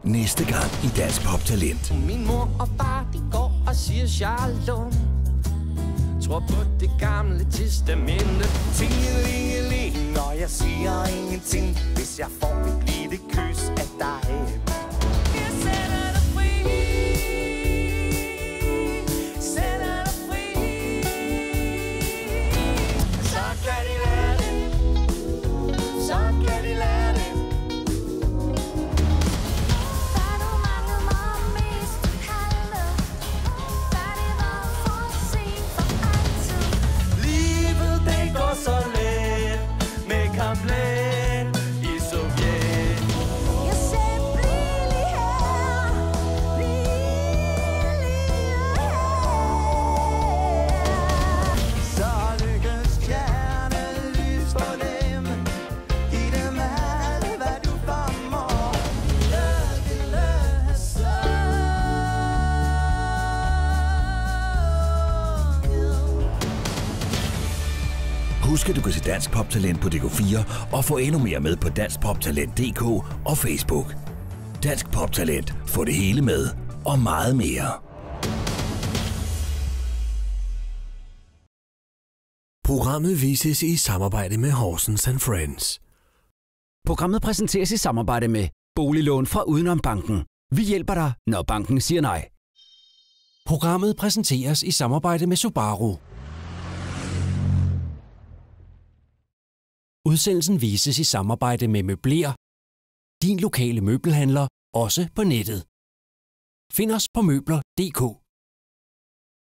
næste gang i Dansk Pop Talent. Min mor og far, de går og siger shalom. Tror på det gamle testamente. Tingelingeling, når jeg siger ingenting. Hvis jeg får et lille kys af dig. Jeg sætter dig fri. Sætter dig fri. Så kan de lære det. Så kan de lære det. Så let med Kamplen i Sovjet. Jeg ser bliv lige her, så lykkes stjerne lys for dem. Giv dem alt, hvad du formår. Husk, at du kan se Dansk Pop Talent på DK4 og få endnu mere med på danskpoptalent.dk og Facebook. Dansk Pop Talent. Få det hele med og meget mere. Programmet vises i samarbejde med Horsens & Friends. Programmet præsenteres i samarbejde med Boliglån fra Udenombanken. Vi hjælper dig, når banken siger nej. Programmet præsenteres i samarbejde med Subaru. Udsendelsen vises i samarbejde med Møbler, din lokale møbelhandler, også på nettet. Find os på møbler.dk.